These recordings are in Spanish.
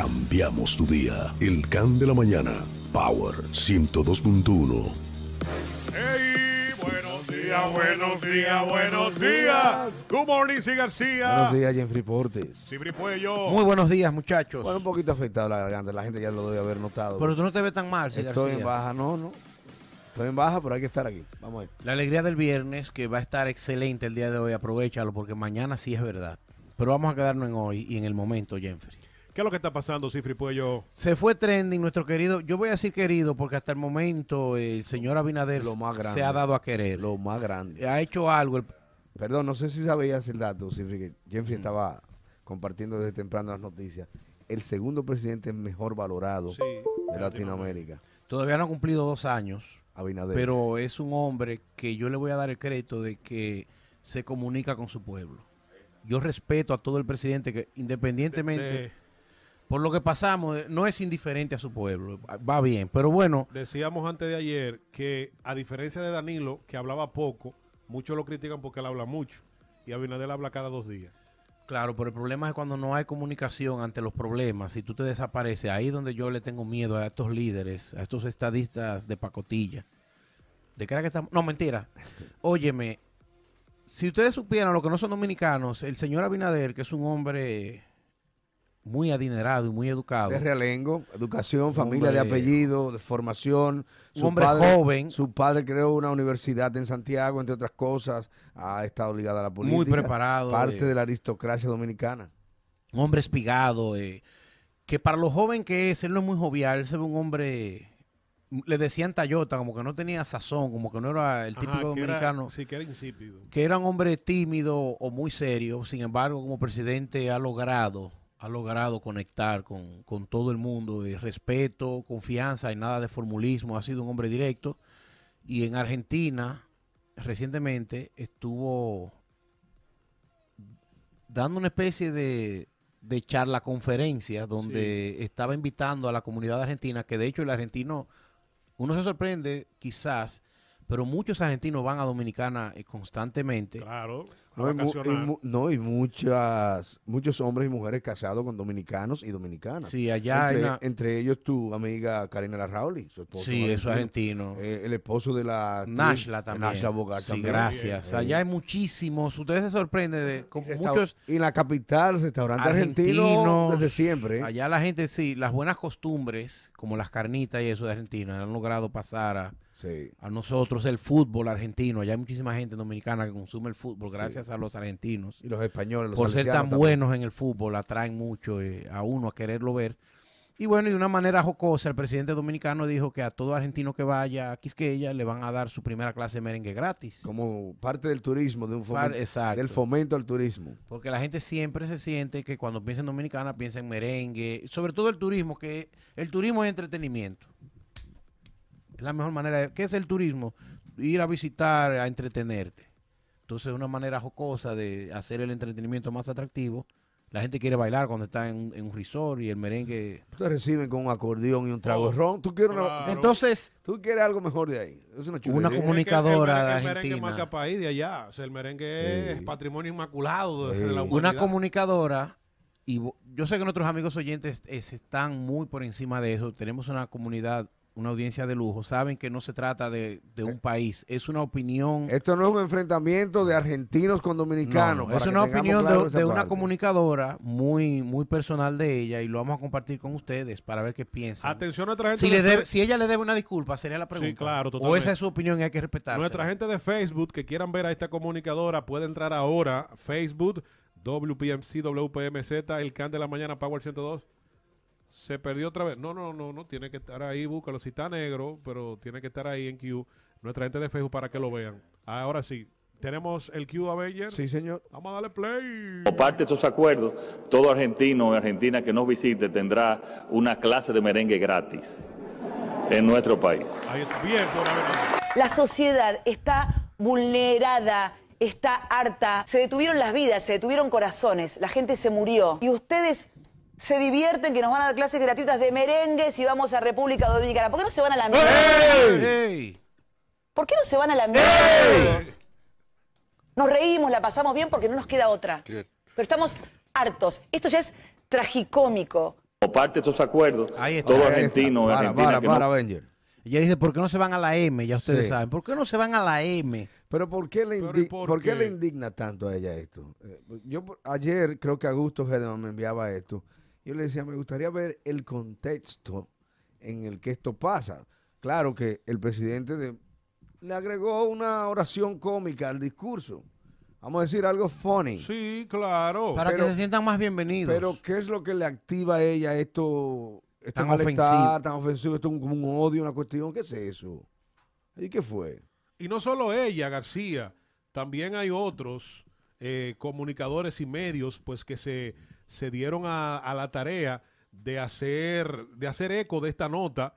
cambiamos tu día. El Can de la Mañana, Power 102.1. ¡Hey! Buenos días, buenos días, buenos días. Good morning, sí, García. Buenos días, Jeffrey Portes. Cifri Puello. Muy buenos días, muchachos. Bueno, un poquito afectado la garganta, la gente ya lo debe haber notado. Pero tú no te ves tan mal, sí, Estoy García. en baja, no. Estoy en baja, pero hay que estar aquí. Vamos a ver. La alegría del viernes, que va a estar excelente el día de hoy, aprovechalo, porque mañana sí es verdad. Pero vamos a quedarnos en hoy y en el momento, Jeffrey. ¿Qué es lo que está pasando, Cifri Puello? Se fue trending nuestro querido, yo voy a decir querido, porque hasta el momento el señor Abinader Lo más grande. se ha dado a querer. Lo más grande. Ha hecho algo. Perdón, no sé si sabías el dato, Cifri, que Jeffrey estaba compartiendo desde temprano las noticias. El segundo presidente mejor valorado Sí, de Latinoamérica, Todavía no ha cumplido 2 años, Abinader. pero es un hombre que yo le voy a dar el crédito de que se comunica con su pueblo. Yo respeto a todo el presidente que independientemente... Por lo que pasamos, no es indiferente a su pueblo, va bien, pero bueno. Decíamos antes de ayer que, a diferencia de Danilo, que hablaba poco, muchos lo critican porque él habla mucho, y Abinader habla cada 2 días. Claro, pero el problema es cuando no hay comunicación ante los problemas, si tú te desapareces, ahí es donde yo le tengo miedo a estos líderes, a estos estadistas de pacotilla. ¿De qué era que estamos? No, mentira. Óyeme, si ustedes supieran lo que no son dominicanos, el señor Abinader, que es un hombre muy adinerado y muy educado. De realengo, educación, familia Hombre. de apellido, de formación. Un hombre joven. Su padre creó una universidad en Santiago, entre otras cosas. Ha estado ligado a la política. Muy preparado. Parte de la aristocracia dominicana. Un hombre espigado, que para lo joven que es, él no es muy jovial, él se ve un hombre, le decían Tayota, como que no tenía sazón, como que no era el típico dominicano. Sí, que era insípido. Que era un hombre tímido o muy serio, sin embargo, como presidente ha logrado conectar con todo el mundo, respeto, confianza y nada de formulismo, ha sido un hombre directo. Y en Argentina, recientemente, estuvo dando una especie de charla conferencia donde estaba invitando a la comunidad argentina, que de hecho el argentino, uno se sorprende quizás, pero muchos argentinos van a Dominicana constantemente. Claro. Y muchos hombres y mujeres casados con dominicanos y dominicanas. Sí, allá entre ellos tu amiga Karina Larrauli, su esposo. Sí, eso es argentino. El esposo de la... Nashla también. Nashla Bogart sí, también. gracias. Allá hay muchísimos. Ustedes se sorprenden de muchos Y en la capital, restaurante argentino desde siempre. Allá la gente, sí, las buenas costumbres, como las carnitas y eso de Argentina, han logrado pasar a nosotros el fútbol argentino. Allá hay muchísima gente dominicana que consume el fútbol gracias a los argentinos. Y los españoles, los por ser tan salesianos buenos en el fútbol, atraen mucho a uno a quererlo ver. Y bueno, y de una manera jocosa, el presidente dominicano dijo que a todo argentino que vaya a Quisqueya le van a dar su primera clase de merengue gratis. Como parte del turismo, Exacto. del fomento al turismo. Porque la gente siempre se siente que cuando piensa en Dominicana piensa en merengue, sobre todo el turismo, que el turismo es entretenimiento. Es la mejor manera. ¿Qué es el turismo? Ir a visitar, a entretenerte. Entonces es una manera jocosa de hacer el entretenimiento más atractivo. La gente quiere bailar cuando está en un resort y el merengue. Te reciben con un acordeón y un trago de ron. ¿Tú quieres, Entonces, ¿tú quieres algo mejor de ahí? Es una comunicadora de Argentina. El merengue marca país de allá. O sea, el merengue es patrimonio inmaculado de la humanidad. Una comunicadora, y yo sé que nuestros amigos oyentes están muy por encima de eso. Tenemos una comunidad, una audiencia de lujo, saben que no se trata de un país, es una opinión. Esto no es un enfrentamiento de argentinos con dominicanos. No, es una opinión de una comunicadora muy, muy personal de ella y lo vamos a compartir con ustedes para ver qué piensan. Atención a nuestra gente. Si ella le debe una disculpa, sería la pregunta. Sí, claro, totalmente. O esa es su opinión y hay que respetarla. Nuestra gente de Facebook que quieran ver a esta comunicadora puede entrar ahora, Facebook, WPMC, WPMZ, el Can de la Mañana, Power 102. Se perdió otra vez. No, tiene que estar ahí, búscalo. Si está negro, pero tiene que estar ahí en Q. Nuestra gente de Facebook para que lo vean. Ahora sí, tenemos el Q Avenger. Sí, señor. Vamos a darle play. Como parte de estos acuerdos, todo argentino o argentina que nos visite tendrá una clase de merengue gratis en nuestro país. Ahí está. Bien, por Avenger. La sociedad está vulnerada, está harta. Se detuvieron las vidas, se detuvieron corazones. La gente se murió. Y ustedes se divierten que nos van a dar clases gratuitas de merengue si vamos a República Dominicana. ¿Por qué no se van a la mierda? ¡Hey! ¿Por qué no se van a la mierda? Nos reímos, la pasamos bien porque no nos queda otra. Pero estamos hartos. Esto ya es tragicómico. Como parte de estos acuerdos, Ahí está. todo Ahí argentino está. y argentina que no... Avenger. Ella dice, ¿por qué no se van a la M? Ya ustedes Sí. saben. ¿Por qué no se van a la M? Pero ¿por qué Pero ¿y por ¿por qué qué? le indigna tanto a ella esto? Ayer creo que Augusto Gedeman me enviaba esto. Yo le decía, me gustaría ver el contexto en el que esto pasa. Claro que el presidente le agregó una oración cómica al discurso. Vamos a decir algo funny. Sí, claro. Para Pero- que se sientan más bienvenidos. Pero ¿qué es lo que le activa a ella esto? Este Tan malestar, ofensivo. tan ofensivo, esto es como un odio, una cuestión. ¿Qué es eso? ¿Y qué fue? Y no solo ella, García, también hay otros comunicadores y medios pues que se dieron a la tarea de hacer eco de esta nota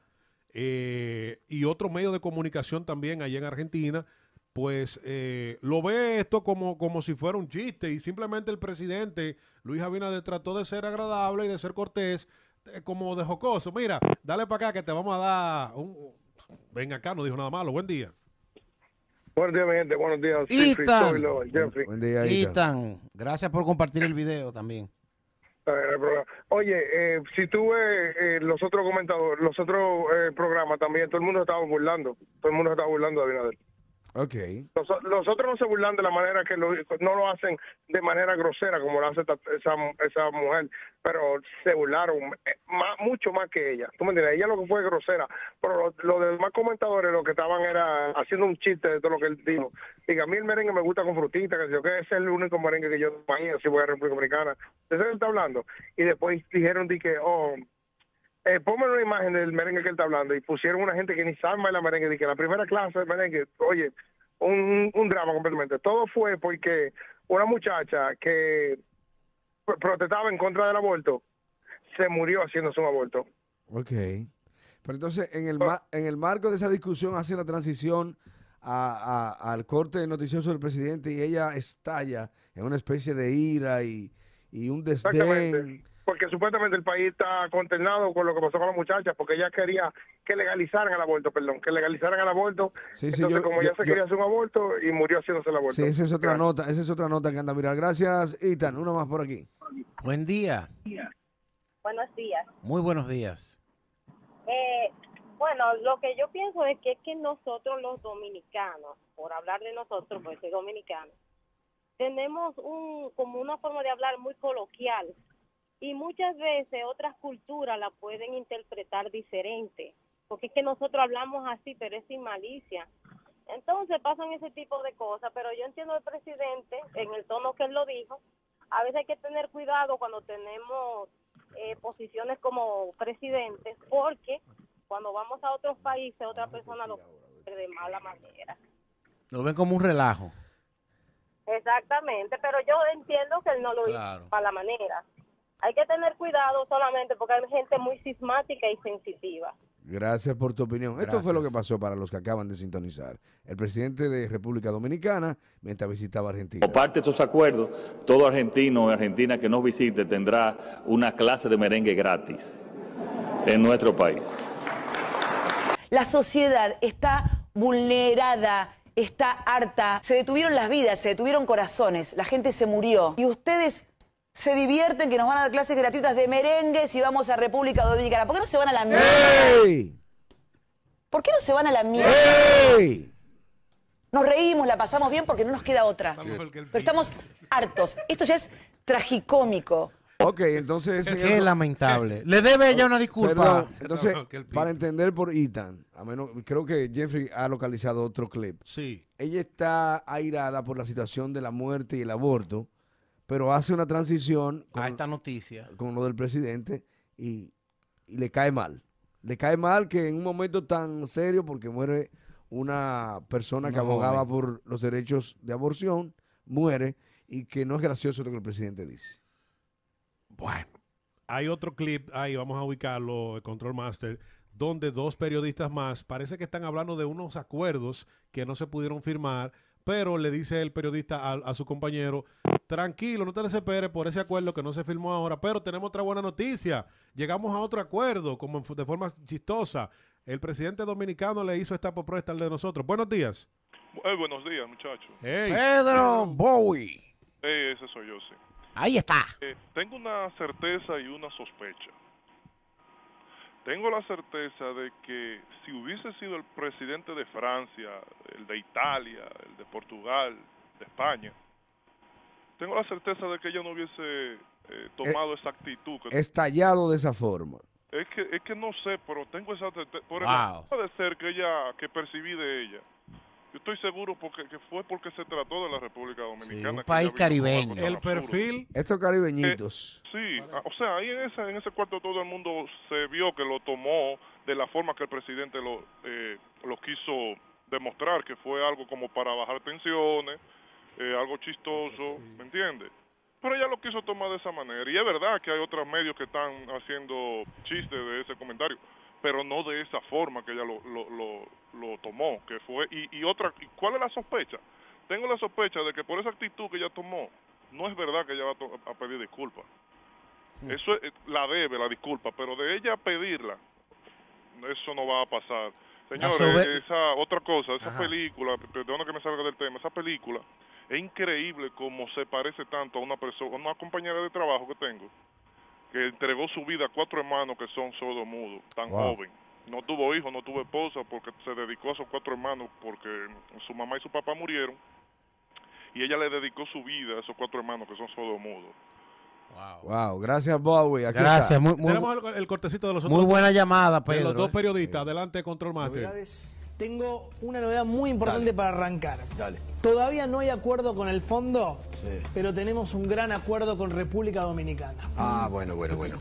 y otros medios de comunicación también allá en Argentina, pues lo ve esto como si fuera un chiste y simplemente el presidente Luis Abinader trató de ser agradable y de ser cortés, como de jocoso. Mira, dale para acá que te vamos a dar ven acá, no dijo nada malo. Buen día. Buenos días, mi gente. Buenos días, Ethan. Zoilo, Jeffrey. Buen día, Ethan. Ethan, gracias por compartir el video también. No hay problema. Oye, si tú ves los otros comentadores, los otros programas también, todo el mundo estaba burlando. Todo el mundo estaba burlando de Abinader. Ok. Los otros no se burlan de la manera que no lo hacen de manera grosera como lo hace esa mujer, pero se burlaron mucho más que ella. ¿Tú me entiendes? Ella lo que fue grosera, pero los demás comentadores lo que estaban era haciendo un chiste de todo lo que él dijo. Diga, a mí el merengue me gusta con frutita, que ese es el único merengue que yo imagino si voy a República Dominicana. ¿De eso él está hablando? Y después dijeron ponme una imagen del merengue que él está hablando y pusieron una gente que ni sabe bailar merengue, de que la primera clase de merengue, oye, un drama completamente. Todo fue porque una muchacha que protestaba en contra del aborto se murió haciéndose un aborto. Ok. Pero entonces, en el marco de esa discusión, hace la transición al corte noticioso del presidente y ella estalla en una especie de ira y un desdén. Exactamente. Porque supuestamente el país está consternado con lo que pasó con la muchacha, porque ella quería que legalizaran el aborto, que legalizaran el aborto. Sí, sí, Entonces, como ella quería hacer un aborto y murió haciéndose el aborto. Sí, esa es otra nota que anda a mirar. Gracias, Ethan. Uno más por aquí. Buen día. Buenos días. Muy buenos días. Bueno, lo que yo pienso es que nosotros los dominicanos, por hablar de nosotros, pues soy dominicano, tenemos como una forma de hablar muy coloquial y muchas veces otras culturas la pueden interpretar diferente, porque es que nosotros hablamos así, pero es sin malicia. Entonces pasan ese tipo de cosas, pero yo entiendo al presidente en el tono que él lo dijo. A veces hay que tener cuidado cuando tenemos posiciones como presidentes, porque cuando vamos a otros países, otra persona lo ve de mala manera. Lo ven como un relajo. Exactamente, pero yo entiendo que él no lo hizo de mala manera. Hay que tener cuidado solamente porque hay gente muy sismática y sensitiva. Gracias por tu opinión. Esto fue lo que pasó para los que acaban de sintonizar. El presidente de República Dominicana mientras visitaba Argentina. Como parte de estos acuerdos, todo argentino o argentina que nos visite tendrá una clase de merengue gratis en nuestro país. La sociedad está vulnerada, está harta. Se detuvieron las vidas, se detuvieron corazones, la gente se murió. Y ustedes se divierten que nos van a dar clases gratuitas de merengue si vamos a República Dominicana. ¿Por qué no se van a la mierda? ¡Ey! ¿Por qué no se van a la mierda? ¡Ey! Nos reímos, la pasamos bien porque no nos queda otra. Pero estamos hartos. Esto ya es tragicómico. Ok, entonces... Qué lamentable. Le debe ella una disculpa. Perdón, entonces, No, que el para entender por Ethan, a menos, creo que Jeffrey ha localizado otro clip. Sí. Ella está airada por la situación de la muerte y el aborto, pero hace una transición A esta noticia. con lo del presidente y le cae mal. Le cae mal que en un momento tan serio, porque muere una persona que Una abogaba joven. por los derechos de aborción, muere, y que no es gracioso lo que el presidente dice. Bueno, hay otro clip ahí, vamos a ubicarlo, el Control Master, donde dos periodistas más parece que están hablando de unos acuerdos que no se pudieron firmar, pero le dice el periodista a su compañero, tranquilo, no te desesperes por ese acuerdo que no se firmó ahora, pero tenemos otra buena noticia, llegamos a otro acuerdo, como de forma chistosa. El presidente dominicano le hizo esta propuesta al de nosotros. Buenos días. Buenos días, muchachos. Hey. Pedro Bowie. Ese soy yo, sí. Ahí está. Tengo una certeza y una sospecha. tengo la certeza de que si hubiese sido el presidente de Francia, el de Italia, el de Portugal, de España, tengo la certeza de que ella no hubiese tomado esa actitud. Estallado de esa forma. Es que no sé, pero tengo esa certeza. Por Wow. puede ser que percibí de ella. Yo estoy seguro que fue porque se trató de la República Dominicana. un que país ella vino con caribeño. algo tan El absurdo. perfil, Estos caribeñitos. Sí, o sea, ahí en ese cuarto todo el mundo se vio que lo tomó de la forma que el presidente lo quiso demostrar, que fue algo como para bajar tensiones, algo chistoso, ¿me entiendes? Pero ella lo quiso tomar de esa manera. Y es verdad que hay otros medios que están haciendo chistes de ese comentario, pero no de esa forma que ella lo tomó, que fue... Y ¿cuál es la sospecha? Tengo la sospecha de que por esa actitud que ella tomó, no es verdad que ella va a pedir disculpas. Eso la debe, la disculpa, pero de ella pedirla, eso no va a pasar. Señores, esa otra cosa, esa película, perdona que me salga del tema, esa película es increíble como se parece tanto a una persona, una compañera de trabajo que tengo, que entregó su vida a 4 hermanos que son sordomudos, tan joven. No tuvo hijos, no tuvo esposa, porque se dedicó a esos 4 hermanos porque su mamá y su papá murieron, y ella le dedicó su vida a esos 4 hermanos que son sordomudos. Wow, gracias Bowie. Aquí Gracias, está. tenemos el cortecito de los otros. muy buena llamada, de Pedro. los dos periodistas. Adelante, Control Master. Tengo una novedad muy importante para arrancar. Dale. Todavía no hay acuerdo con el fondo, pero tenemos un gran acuerdo con República Dominicana. Ah, bueno.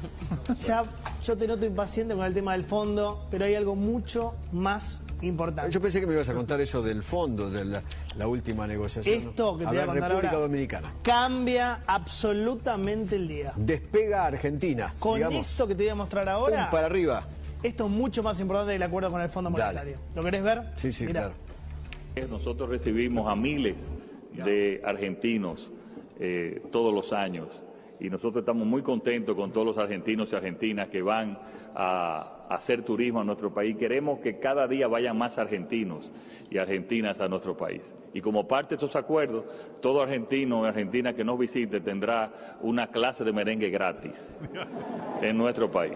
Ya yo te noto impaciente con el tema del fondo, pero hay algo mucho más importante. Yo pensé que me ibas a contar eso del fondo, de la última negociación. Esto que te voy a contar República ahora Dominicana. cambia absolutamente el día. Despega Argentina. Con digamos, esto que te voy a mostrar ahora, para arriba. esto es mucho más importante que el acuerdo con el Fondo Monetario. ¿Lo querés ver? Sí, Mirá. claro. Nosotros recibimos a miles de argentinos todos los años y nosotros estamos muy contentos con todos los argentinos y argentinas que van a hacer turismo a nuestro país. Queremos que cada día vayan más argentinos y argentinas a nuestro país. Y como parte de estos acuerdos, todo argentino y argentina que nos visite tendrá una clase de merengue gratis en nuestro país.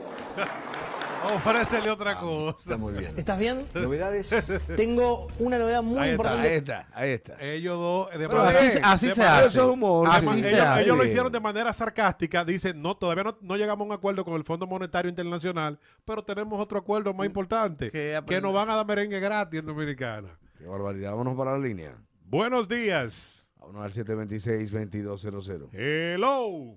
Ofrécele otra cosa. Está muy bien. ¿Estás bien? ¿Novedades? Tengo una novedad muy importante. Ahí está. Ellos dos, Pero así se hace. Eso es humor. Así se hace. Ellos lo hicieron de manera sarcástica. Dicen, no, todavía no llegamos a un acuerdo con el Fondo Monetario Internacional, pero tenemos otro acuerdo más importante, que nos van a dar merengue gratis en Dominicana. Qué barbaridad. Vámonos para la línea. Buenos días. Vámonos al 726-2200. Hello.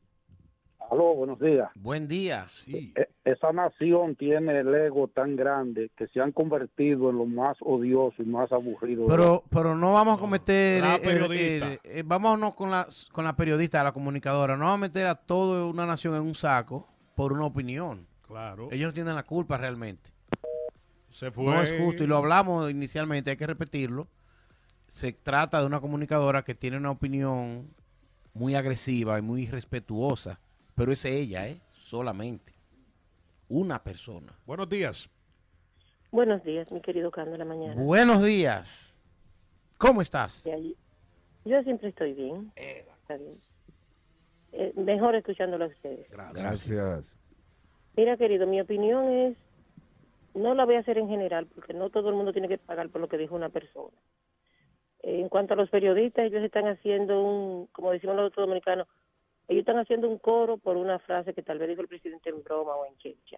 Aló, buenos días. Buen día. Sí. Esa nación tiene el ego tan grande que se han convertido en lo más odioso y más aburrido. Pero no vamos a cometer... la periodista. vámonos con la periodista, la comunicadora. No vamos a meter a toda una nación en un saco por una opinión. Claro. Ellos no tienen la culpa realmente. Se fue. No es justo, y lo hablamos inicialmente, hay que repetirlo. Se trata de una comunicadora que tiene una opinión muy agresiva y muy irrespetuosa, pero es ella, solamente. Una persona. Buenos días. Buenos días, mi querido Cando de la Mañana. Buenos días. ¿Cómo estás? Yo siempre estoy bien. Está bien. Mejor escuchándolo a ustedes. Gracias. Mira, querido, mi opinión es, no la voy a hacer en general, porque no todo el mundo tiene que pagar por lo que dijo una persona. En cuanto a los periodistas, ellos están haciendo como decimos los otros dominicanos, ellos están haciendo un coro por una frase que tal vez dijo el presidente en broma o en chelcha.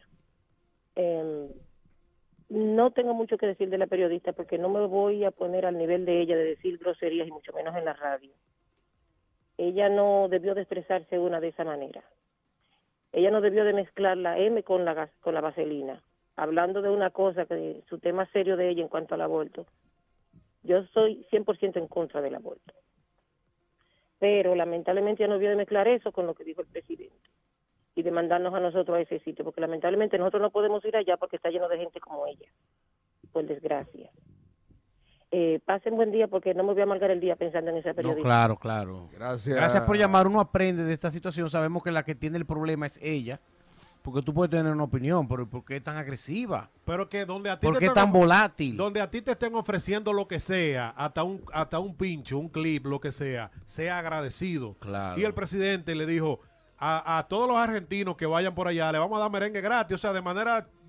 No tengo mucho que decir de la periodista porque no me voy a poner al nivel de ella de decir groserías y mucho menos en la radio. Ella no debió de expresarse de esa manera. Ella no debió de mezclar la M con la vaselina. Hablando de una cosa, que su tema serio de ella en cuanto al aborto. Yo soy 100% en contra del aborto. Pero lamentablemente ya no debió de mezclar eso con lo que dijo el presidente y de mandarnos a nosotros a ese sitio, porque lamentablemente nosotros no podemos ir allá porque está lleno de gente como ella, por desgracia. Pasen buen día porque no me voy a amargar el día pensando en esa periodista. No, claro. Gracias. Gracias por llamar. Uno aprende de esta situación. Sabemos que la que tiene el problema es ella. Porque tú puedes tener una opinión, pero ¿por qué es tan agresiva? Pero que donde a ti ¿Por te qué tan volátil? Donde a ti te estén ofreciendo lo que sea, hasta un pincho, un clip, lo que sea agradecido. Claro. Y el presidente le dijo a todos los argentinos que vayan por allá, le vamos a dar merengue gratis, o sea, de manera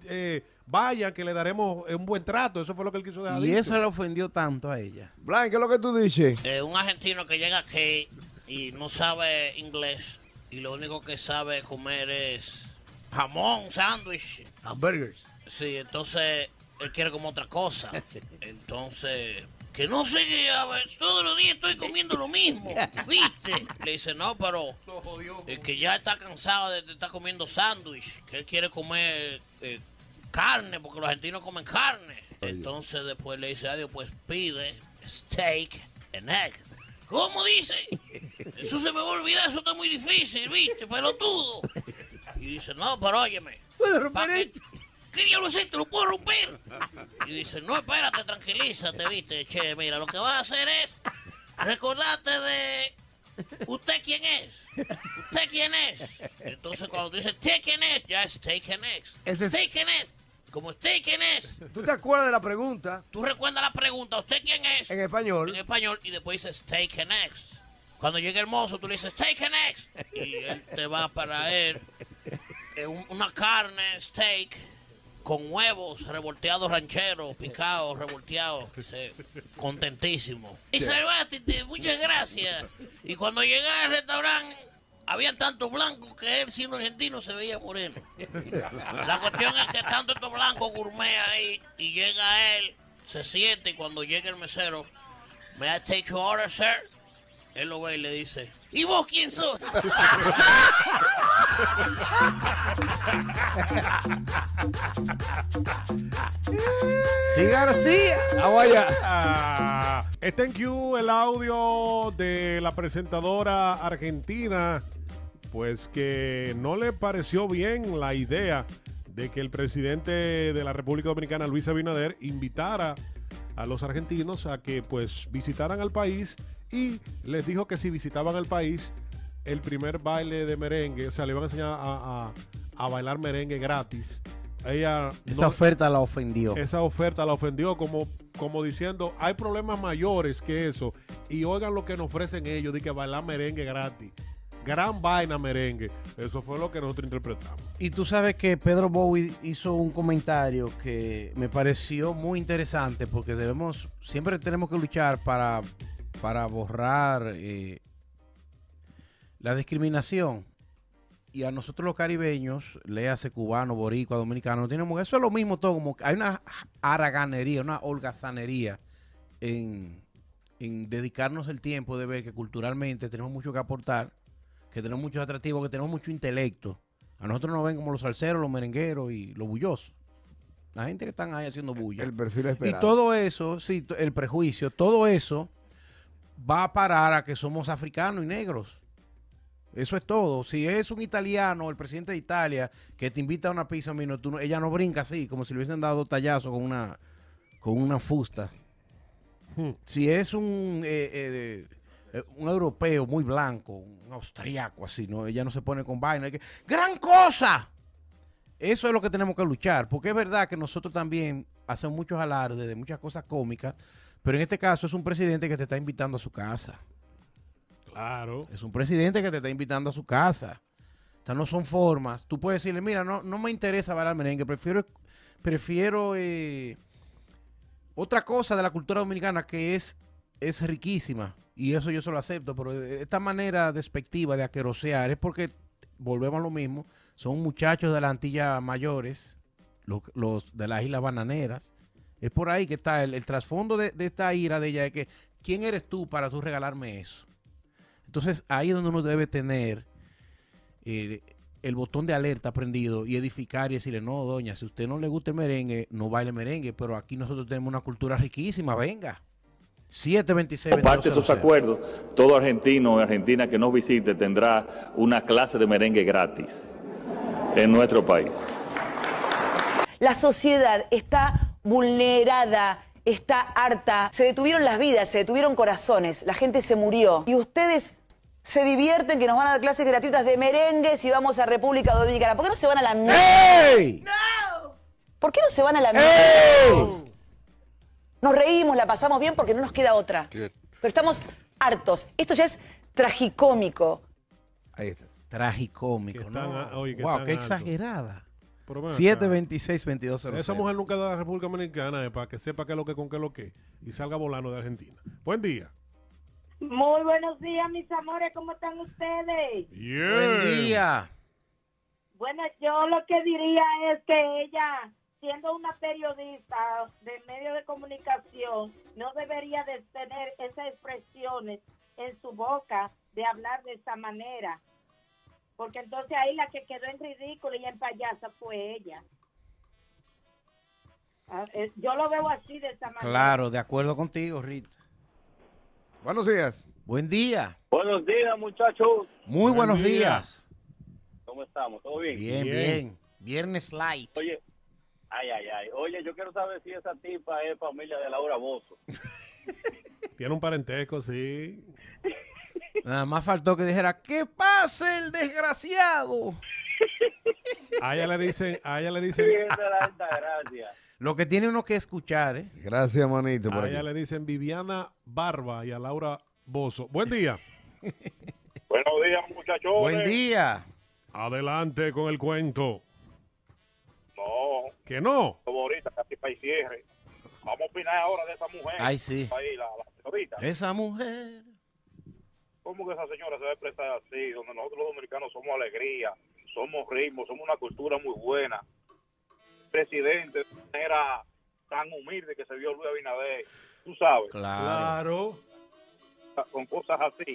vayan, que le daremos un buen trato. Eso fue lo que él quiso dejar Y dicho. eso le ofendió tanto a ella. Blanc, ¿qué es lo que tú dices? Un argentino que llega aquí y no sabe inglés y lo único que sabe comer es jamón, sándwich, hamburgers. Sí, entonces él quiere como otra cosa. Entonces, que no sé, a ver, todos los días estoy comiendo lo mismo, ¿viste? Le dice, no, pero es que ya está cansado de estar comiendo sándwich, que él quiere comer carne, porque los argentinos comen carne. Entonces después le dice, adiós, pues pide steak and eggs. ¿Cómo dice? Eso se me va a olvidar, eso está muy difícil, ¿viste? Pelotudo. Y dice, no, pero óyeme. ¿Puedo romper esto? ¿Qué diablo es esto? ¿Lo puedo romper? Y dice, no, espérate, tranquilízate, ¿viste? Che, mira, lo que vas a hacer es recordarte de... ¿Usted quién es? ¿Usted quién es? Entonces cuando tú dices, ¿usted quién es? Ya es steak and eggs. ¿Usted quién es? Como usted quién es. ¿Tú te acuerdas de la pregunta? Tú recuerdas la pregunta, ¿usted quién es? En español. En español, y después dice steak and eggs. Cuando llegue el mozo, tú le dices steak and eggs. Y él te va para él una carne, steak, con huevos revolteados rancheros, picados, revolteados. Contentísimo. Y Salvatite, muchas gracias. Y cuando llegué al restaurante, habían tantos blancos que él, siendo argentino, se veía moreno. La cuestión es que tanto estos blancos gourmet ahí, y llega él, se siente, y cuando llega el mesero, ¿may I take your order, sir? Él lo ve y le dice, ¿y vos quién sos? Sí, García. Está en Q el audio de la presentadora argentina, pues que no le pareció bien la idea de que el presidente de la República Dominicana, Luis Abinader, invitara a los argentinos a que pues visitaran al país, y les dijo que si visitaban el país, el primer baile de merengue, o sea, le iban a enseñar a bailar merengue gratis. Esa oferta la ofendió. Esa oferta la ofendió como diciendo, hay problemas mayores que eso, y oigan lo que nos ofrecen ellos, de que bailar merengue gratis. Gran vaina merengue. Eso fue lo que nosotros interpretamos. Y tú sabes que Pedro Bowie hizo un comentario que me pareció muy interesante, porque siempre tenemos que luchar para borrar la discriminación. Y a nosotros los caribeños, léase cubano, boricua, dominicano, tenemos eso es lo mismo todo, como hay una haraganería, una holgazanería en dedicarnos el tiempo de ver que culturalmente tenemos mucho que aportar, que tenemos muchos atractivos, que tenemos mucho intelecto. A nosotros nos ven como los salseros, los merengueros y los bullosos. La gente que están ahí haciendo bulla. El perfil esperado. Y todo eso, sí, el prejuicio, todo eso va a parar a que somos africanos y negros. Eso es todo. Si es un italiano, el presidente de Italia, que te invita a una pizza, ella no brinca así, como si le hubiesen dado tallazo con una fusta. Si es un europeo muy blanco, un austriaco así, ¿no? Ella no se pone con vaina. ¡Gran cosa! Eso es lo que tenemos que luchar, porque es verdad que nosotros también hacemos muchos alardes de muchas cosas cómicas, pero en este caso es un presidente que te está invitando a su casa. Claro. Es un presidente que te está invitando a su casa. O sea, no son formas. Tú puedes decirle, mira, no me interesa bailar merengue, prefiero otra cosa de la cultura dominicana que es riquísima. Y eso yo se lo acepto, pero esta manera despectiva de aquerosear es porque, volvemos a lo mismo, son muchachos de las Antillas mayores, los de las Islas Bananeras. Es por ahí que está el trasfondo de esta ira de ella, de que, ¿quién eres tú para tú regalarme eso? Entonces, ahí es donde uno debe tener el botón de alerta prendido y edificar y decirle, no, doña, si a usted no le gusta el merengue, no baile merengue, pero aquí nosotros tenemos una cultura riquísima, venga. 726. Parte de estos acuerdos, todo argentino o argentina que nos visite tendrá una clase de merengue gratis en nuestro país. La sociedad está vulnerada, está harta. Se detuvieron las vidas, se detuvieron corazones, la gente se murió. Y ustedes se divierten que nos van a dar clases gratuitas de merengues y vamos a República Dominicana. ¿Por qué no se van a la mierda? ¡Ey! ¡No! ¿Por qué no se van a la mierda? Nos reímos, la pasamos bien porque no nos queda otra. Pero estamos hartos. Esto ya es tragicómico. Ahí está. Tragicómico, ¿no? Wow, qué exagerada. Pero ven acá. 726-2200. Esa mujer nunca da a la República Dominicana para que sepa qué es lo que con qué es lo que y salga volando de Argentina. Buen día. Muy buenos días, mis amores, ¿cómo están ustedes? Buen día. Bueno, yo lo que diría es que ella, siendo una periodista de medio de comunicación, no debería de tener esas expresiones en su boca de hablar de esa manera. Porque entonces ahí la que quedó en ridículo y en payasa fue ella. Yo lo veo así de esa manera. Claro, de acuerdo contigo, Rita. Buenos días. Buen día. Buenos días, muchachos. Muy buenos días. ¿Cómo estamos? ¿Todo bien? Bien. Viernes light. Oye, ay. Oye, yo quiero saber si esa tipa es familia de Laura Bozzo. Tiene un parentesco, sí. Nada más faltó que dijera, ¿qué pasa el desgraciado? A ella le dicen. Lo que tiene uno que escuchar, ¿eh? Gracias, manito. por A aquí. ella le dicen Viviana Barba y a Laura Bozo. Buen día. Buenos días, muchachos. Buen día. Adelante con el cuento. No. ¿Que no? Como ahorita, casi para el cierre. Vamos a opinar ahora de esa mujer. Ay, sí. Ahí, la señorita. Esa mujer. ¿Cómo que esa señora se va a expresar así? Donde nosotros los dominicanos somos alegría, somos ritmo, somos una cultura muy buena. Presidente era tan humilde que se vio Luis Abinader, tú sabes. Claro. Con cosas así.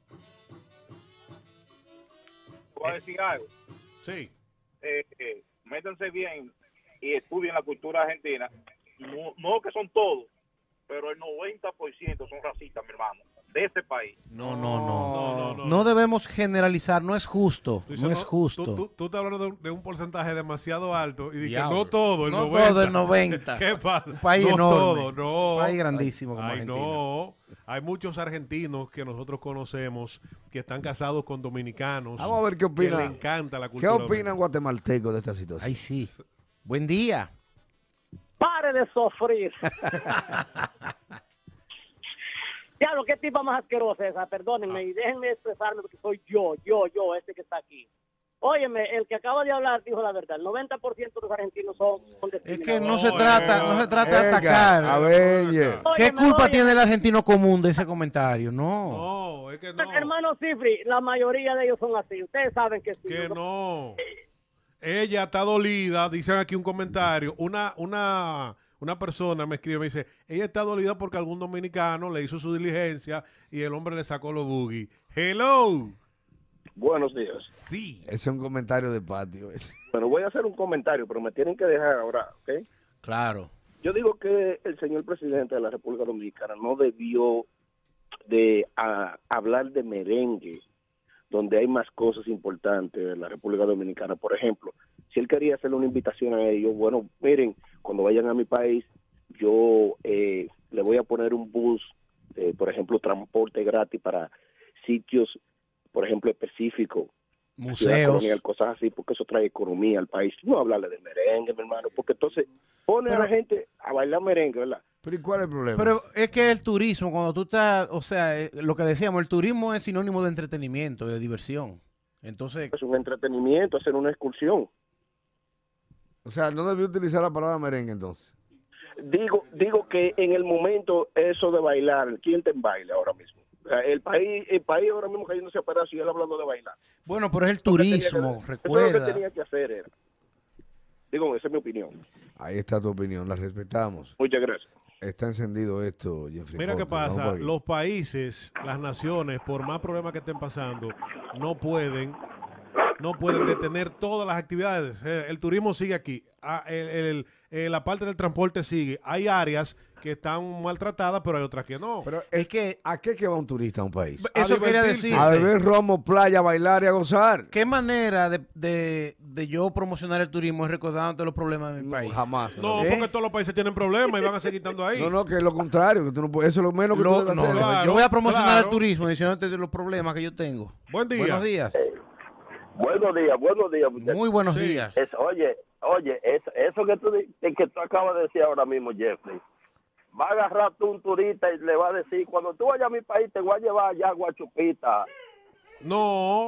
Voy a decir algo. Sí. Métanse bien y estudien la cultura argentina. No que son todos, pero el 90% son racistas, mi hermano, de este país. No debemos generalizar, no es justo. Tú dices, No es justo. Tú estás hablando de un porcentaje demasiado alto y de que Diablo. no todo, el No 90. todo el 90. ¿Qué pasa? Un país no enorme. todo, no. Un país grandísimo como Ay, Argentina. no. Hay muchos argentinos que nosotros conocemos que están casados con dominicanos. Vamos a ver qué opina. Que le encanta la ¿Qué cultura. opinan guatemaltecos de esta situación? Ay, sí. Buen día. Pare de sufrir. Diablo, qué tipa más asquerosa esa, perdónenme y déjenme expresarme porque soy yo, este que está aquí. Óyeme, el que acaba de hablar dijo la verdad, el 90% de los argentinos son Es que no se trata de atacar. A ver, ¿Qué culpa tiene el argentino común de ese comentario? No. No, es que no. Hermano Cifri, la mayoría de ellos son así, ustedes saben que sí. Que no. Ella está dolida, dicen aquí un comentario. Una persona me escribe, me dice, ella está dolida porque algún dominicano le hizo su diligencia y el hombre le sacó los boogies. Hello. Buenos días. Sí. Ese es un comentario de patio. Ese. Bueno, voy a hacer un comentario, pero me tienen que dejar ahora, ¿ok? Claro. Yo digo que el señor presidente de la República Dominicana no debió de hablar de merengue, donde hay más cosas importantes de la República Dominicana. Por ejemplo, si él quería hacerle una invitación a ellos, bueno, miren, cuando vayan a mi país, yo le voy a poner un bus, por ejemplo, transporte gratis para sitios, por ejemplo, específicos. Museos. Colonial, cosas así, porque eso trae economía al país. No hablarle de merengue, mi hermano, porque entonces pone a la gente a bailar merengue, ¿verdad? Pero ¿y cuál es el problema? Pero es que el turismo, cuando tú estás, o sea, lo que decíamos, el turismo es sinónimo de entretenimiento, de diversión. Entonces... Es un entretenimiento, hacer una excursión. O sea, no debió utilizar la palabra merengue entonces. Digo que en el momento eso de bailar, ¿quién te baila ahora mismo? El país ahora mismo cayéndose a pedazos y él hablando de bailar. Bueno, pero es el turismo, recuerda. Eso es lo que tenía que hacer era. Digo, esa es mi opinión. Ahí está tu opinión, la respetamos. Muchas gracias. Está encendido esto, Jeffrey. Mira qué Porter. pasa, los países, las naciones, por más problemas que estén pasando, no pueden detener todas las actividades. El turismo sigue aquí, la parte del transporte sigue. Hay áreas que están maltratadas, pero hay otras que no. Pero es que, ¿a qué va un turista a un país? Eso quería decir. A beber romo, playa, a bailar y a gozar. ¿Qué manera de yo promocionar el turismo es recordándote los problemas de mi país? Jamás. No, porque todos los países tienen problemas y van a seguir estando ahí. No, que es lo contrario, que tú no puedes, eso es lo menos que tú debes hacer. Claro, yo voy a promocionar claro. el turismo diciéndote de los problemas que yo tengo. Buen día. Buenos días. Buenos días, muchachos. Muy buenos días. Oye, eso que tú acabas de decir ahora mismo, Jeffrey, va a agarrar tú un turista y le va a decir, cuando tú vayas a mi país te voy a llevar allá a Guachupita No.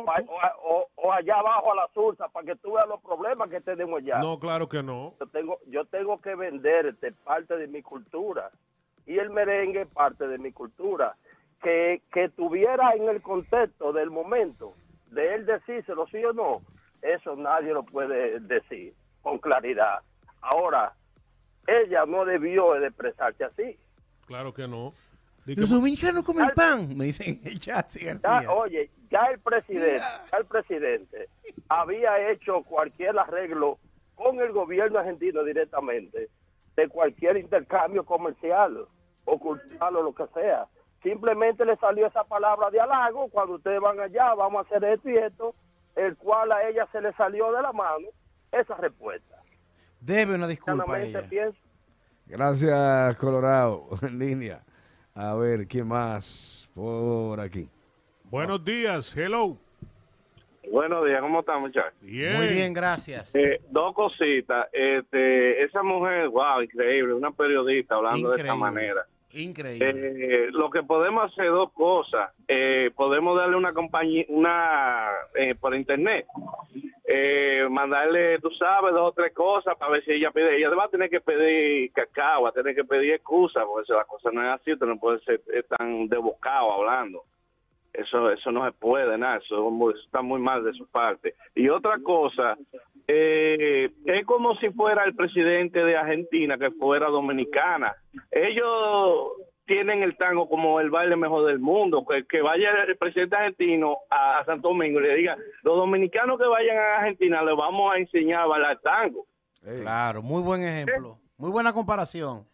O allá abajo a la Sursa para que tú veas los problemas que tenemos allá. No, claro que no. Yo tengo que venderte parte de mi cultura y el merengue es parte de mi cultura. Que tuviera en el contexto del momento de él decírselo sí o no, eso nadie lo puede decir con claridad. Ahora, ella no debió de expresarse así. Claro que no. Los dominicanos comen pan, me dicen en el chat, sí, García. Oye, ya el presidente había hecho cualquier arreglo con el gobierno argentino directamente de cualquier intercambio comercial o cultural o lo que sea. Simplemente le salió esa palabra de halago, cuando ustedes van allá, vamos a hacer esto y esto, el cual a ella se le salió de la mano esa respuesta. Debe una disculpa a ella. Gracias, Colorado. En línea. A ver, ¿quién más por aquí? Buenos días, hello. Buenos días, ¿cómo están, muchachos? Bien. Muy bien, gracias. Dos cositas. Esa mujer, wow, increíble, una periodista hablando de esta manera. Increíble. Lo que podemos hacer dos cosas. Podemos darle una compañía, por internet, mandarle, tú sabes, 2 o 3 cosas para ver si ella pide. Ella va a tener que pedir cacao, va a tener que pedir excusas, porque la cosa no es así, usted no puede ser tan desbocado hablando. Eso no se puede, nada, eso está muy mal de su parte. Y otra cosa, es como si fuera el presidente de Argentina que fuera dominicana. Ellos tienen el tango como el baile mejor del mundo, que vaya el presidente argentino a Santo Domingo y le diga, los dominicanos que vayan a Argentina les vamos a enseñar a bailar tango. Claro, muy buen ejemplo, muy buena comparación.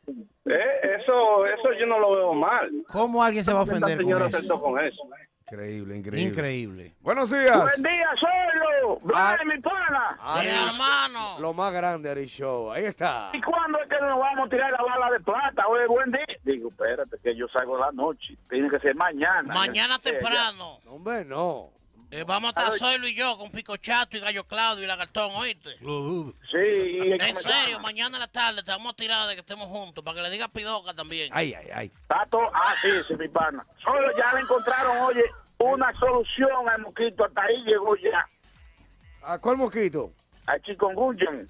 Eso yo no lo veo mal. ¿Cómo alguien se va a ofender con eso? Increíble. Increíble. Buenos días. Buen día, Solo. Mi pana. hermano. Lo más grande, Ari Show. Ahí está. ¿Y cuándo es que nos vamos a tirar la bala de plata? Oye, buen día. Digo, espérate, que yo salgo de la noche. Tiene que ser mañana. Mañana temprano. Hombre, no. Vamos a estar Zoilo y yo con Pico Chato y Gallo Claudio y Lagartón, ¿oíste? Lo dudo. Sí. En serio, mañana en la tarde te vamos a tirar de que estemos juntos para que le diga Pidoca también. Ay. Tato, sí, mi pana. Solo ya le encontraron, oye, una solución al mosquito. Hasta ahí llegó ya. ¿A cuál mosquito? Al chikungunya.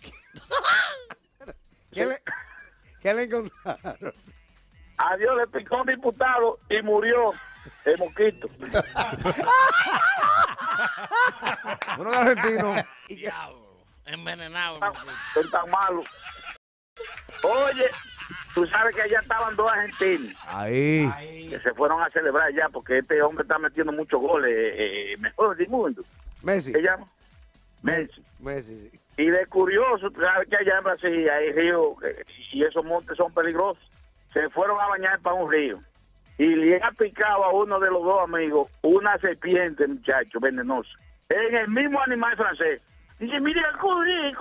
¿Qué le encontraron? A Dios le picó un diputado y murió el mosquito. Uno de argentino. Diablo, envenenado. Son tan malos. Oye, tú sabes que allá estaban 2 argentinos. Ahí. Que se fueron a celebrar ya porque este hombre está metiendo muchos goles. Mejor del mundo. Messi. ¿Qué llama? Messi, sí. Y de curioso, tú sabes que allá en Brasil hay ríos y esos montes son peligrosos. Se fueron a bañar para un río y le ha picado a uno de los 2 amigos una serpiente, muchacho, venenosa, en el mismo animal francés. Dice, mira, corre,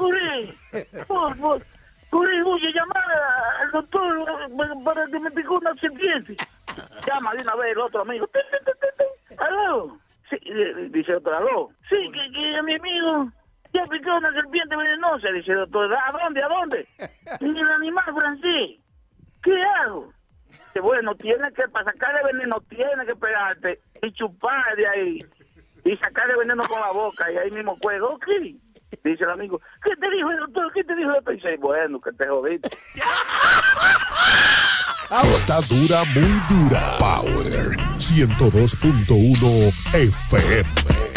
voy a llamar al doctor para que me picó una serpiente. Llama de una vez el otro amigo. ¿Aló? Sí, dice otro, ¿aló? Sí, que a mi amigo ya picó una serpiente venenosa. Dice el doctor, ¿a dónde? En el animal francés. ¿Qué hago? Dice, bueno, para sacarle veneno, tiene que pegarte y chupar de ahí y sacarle veneno con la boca y ahí mismo juego. Ok. Dice el amigo, ¿qué te dijo el doctor? ¿Qué te dijo el doctor? Dice, bueno, que te jodiste. Está dura, muy dura. Power 102.1 FM.